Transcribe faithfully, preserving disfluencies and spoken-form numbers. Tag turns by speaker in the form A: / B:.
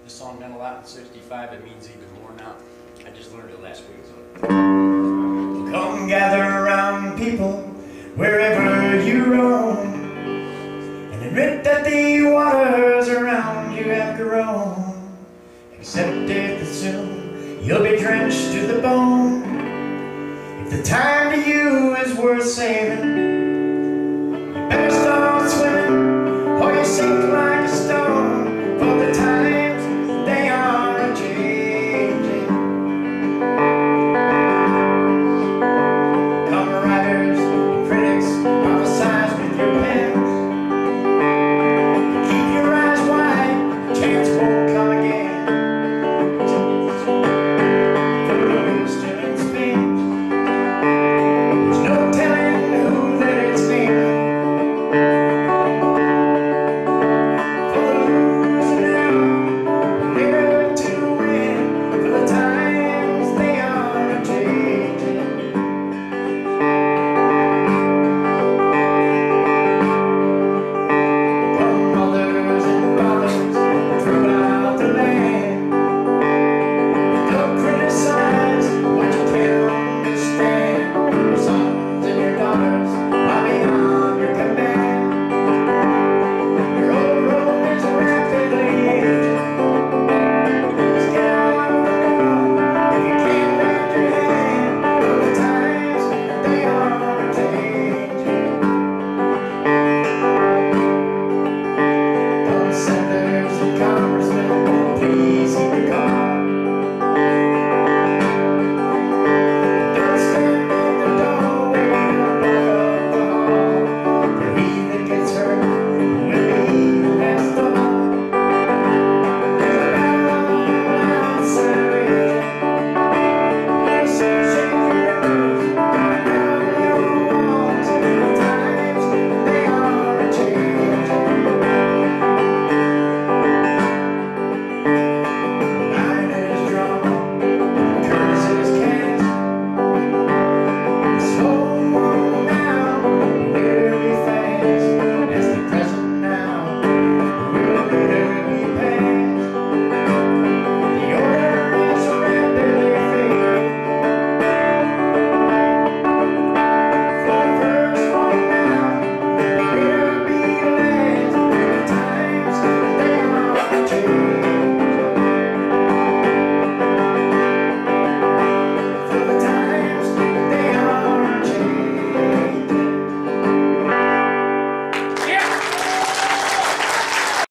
A: This song meant a lot in sixty-five, it means even more now. I just learned it last week. So.
B: Come gather around, people, wherever you roam, and admit that the waters around you have grown. Accept it that soon you'll be drenched to the bone. If the time to you is worth saving,